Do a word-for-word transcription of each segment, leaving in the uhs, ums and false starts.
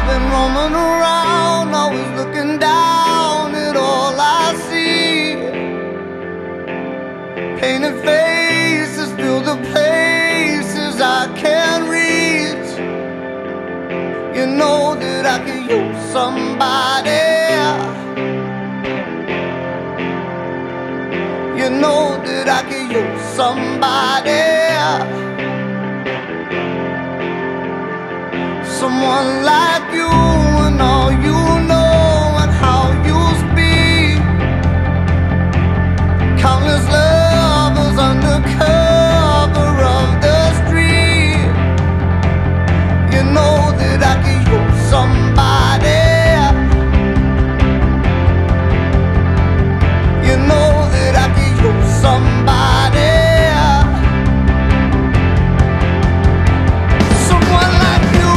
I've been roaming around, always looking down at all I see. Painted faces fill the places I can't reach. You know that I could use somebody. You know that I could use somebody. Someone like you and all you know and how you speak. Countless lovers under cover of the street. You know that I could use somebody. You know that I could use somebody. Someone like you.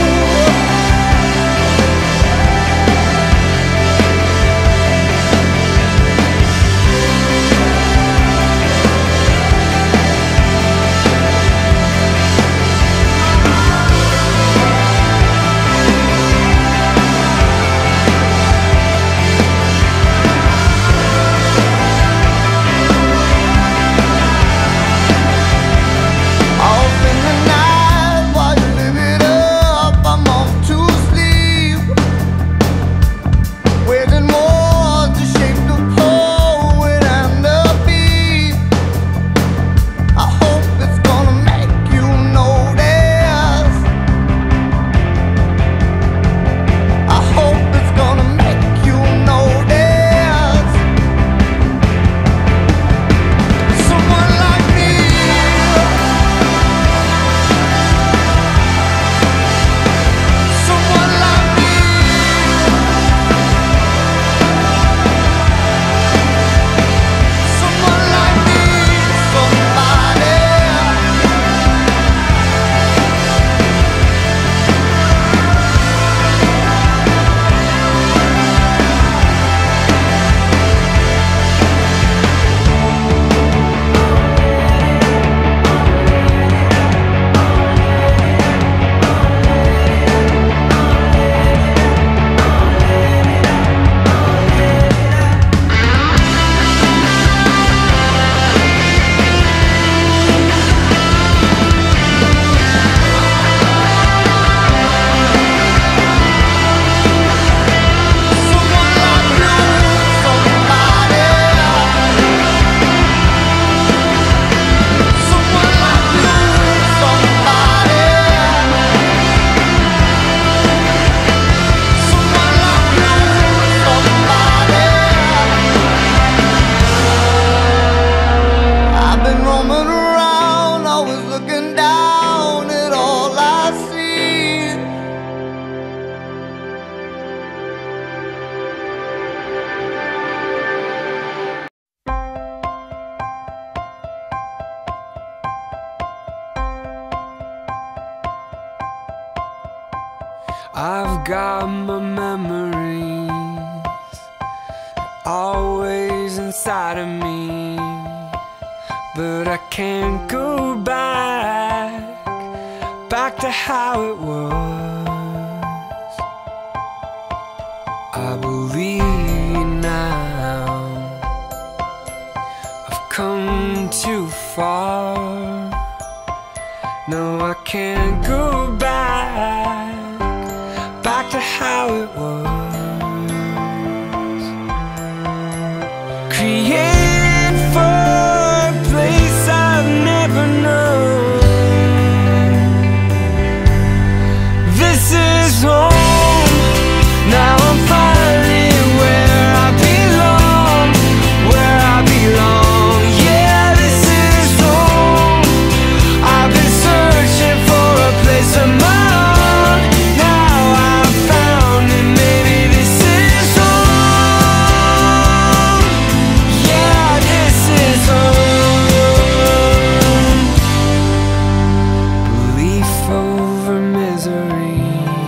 I've got my memories always inside of me, but I can't go back, back to how it was. I believe now I've come too far. No, I can't go back, back to how it was. Created for a place I've never known. This is home. Now I'm finally where I belong, where I belong. Yeah, this is home. I've been searching for a place of my own. Now I've found it, maybe this is home. Yeah, this is home. Belief over misery.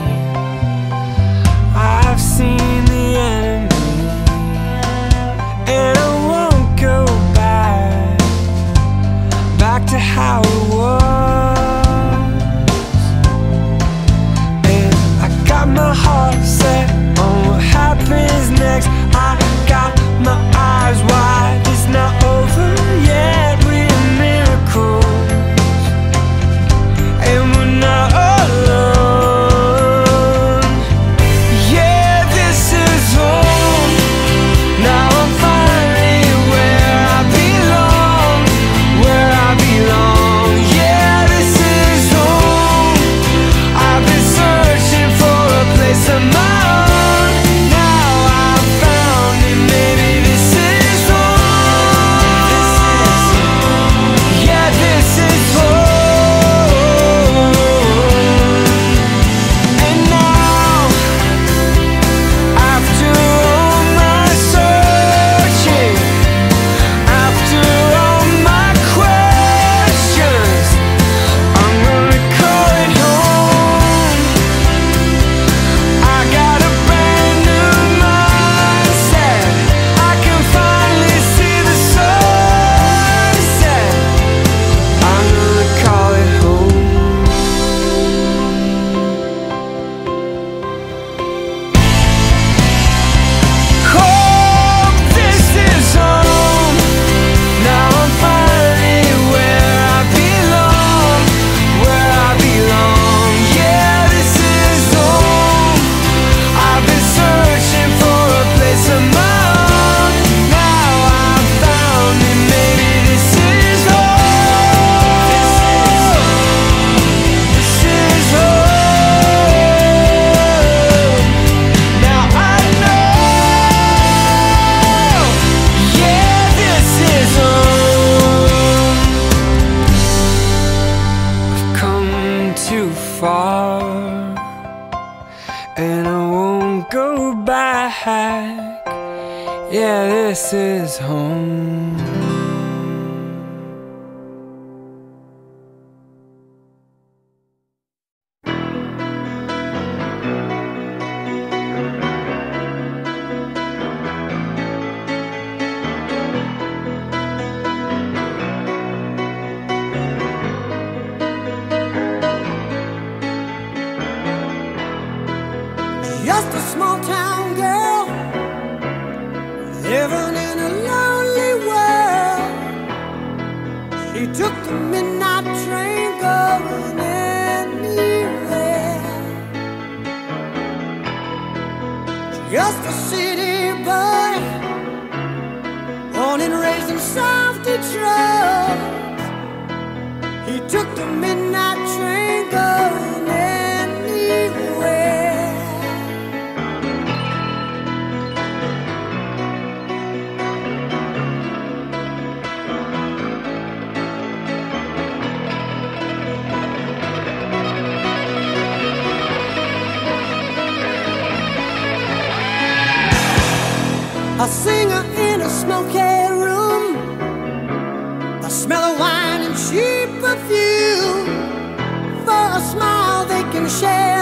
I've seen the enemy, and I won't go back, back to how it was. And I got my and I won't go back. Yeah, this is home. Just a small town girl living in a lonely world. She took the midnight train going anywhere. Just a city boy, born and raised in South Detroit. He took the midnight train going anywhere. A singer in a smoky room, the smell of wine and cheap perfume. For a smile they can share